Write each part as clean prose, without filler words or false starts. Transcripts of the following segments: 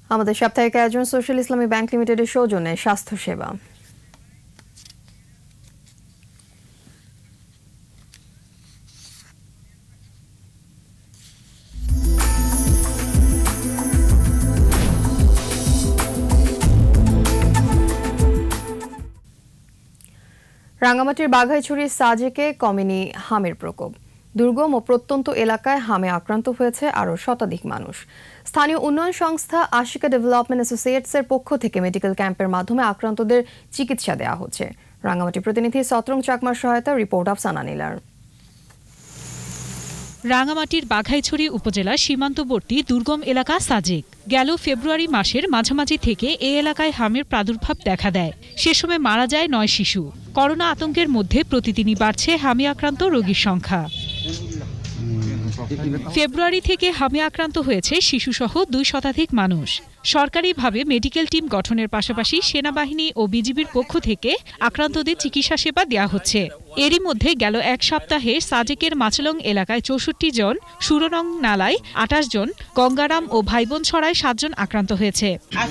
আমাদের সাপ্তাহিক আয়োজন সোশ্যাল ইসলামী ব্যাংক লিমিটেডের সৌজন্যে স্বাস্থ্য সেবা। রাঙ্গামাটির বাঘাইছড়ির সাজেকে কমেনি হামের প্রকোপ। দুর্গম ও প্রত্যন্ত এলাকায় হামে আক্রান্ত হয়েছে আরও শতাধিক মানুষ। স্থানীয় উন্নয়ন সংস্থা আশিকা ডেভেলপমেন্ট অ্যাসোসিয়েটসের পক্ষ থেকে মেডিকেল ক্যাম্পের মাধ্যমে আক্রান্তদের চিকিৎসা দেওয়া হচ্ছে। রাঙ্গামাটি প্রতিনিধি সতরং চাকমার সহায়তা রিপোর্ট আফসানা নীলার। রাঙ্গামাটির বাঘাইছড়ি উপজেলার সীমান্তবর্তী দুর্গম এলাকা সাজেক। গেল ফেব্রুয়ারি মাসের মাঝামাঝি থেকে এই এলাকায় হামের প্রাদুর্ভাব দেখা দেয়। সে সময় মারা যায় ৯ শিশু। করোনা আতঙ্কের মধ্যে প্রতিদিনই বাড়ছে হামে আক্রান্ত রোগীর সংখ্যা। ফেব্রুয়ারি থেকে হামে আক্রান্ত হয়েছে শিশুসহ ২ শতাধিক মানুষ। সরকারিভাবে মেডিকেল টিম গঠনের পাশাপাশি সেনাবাহিনী ও বিজিবির পক্ষ থেকে আক্রান্তদের চিকিৎসা সেবা দেওয়া হচ্ছে। এরই মধ্যে গেল এক সপ্তাহে সাজেকের মাছলং এলাকায় ৬৪ জন, সুরনং নালায় ২৮ জন, গঙ্গারাম ও ভাইবোন ছড়ায় ৭ জন আক্রান্ত হয়েছে।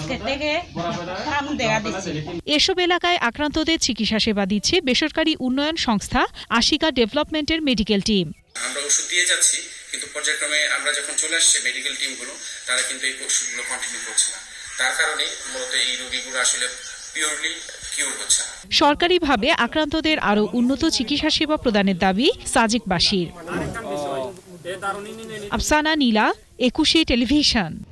এসব এলাকায় আক্রান্তদের চিকিৎসা সেবা দিচ্ছে বেসরকারি উন্নয়ন সংস্থা আশিকা ডেভেলপমেন্টের মেডিকেল টিম। আমরা ওষুধ দিয়ে যাচ্ছি, কিন্তু পর্যায়ক্রমে আমরা যখন চলে আসছে মেডিকেল টিমগুলো, তারা কিন্তু এই ওষুধগুলো কন্টিনিউ করছে না। তার কারণে মূলত এই রোগীগুলো আসলে পিওরলি কিউর হচ্ছে না। সরকারিভাবে আক্রান্তদের আরও উন্নত চিকিৎসা সেবা প্রদানের দাবি সাজেকবাসীর। আফসানা নীলা, ২১ টেলিভিশন।